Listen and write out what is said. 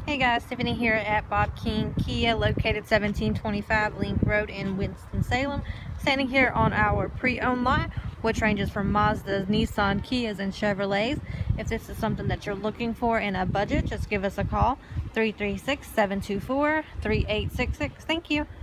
Hey guys, Tiffany here at Bob King Kia, located 1725 Link Road in Winston, Salem. Standing here on our pre-owned lot, which ranges from Mazdas, Nissan, Kias, and Chevrolets. If this is something that you're looking for in a budget, just give us a call, 336-724-3866. Thank you.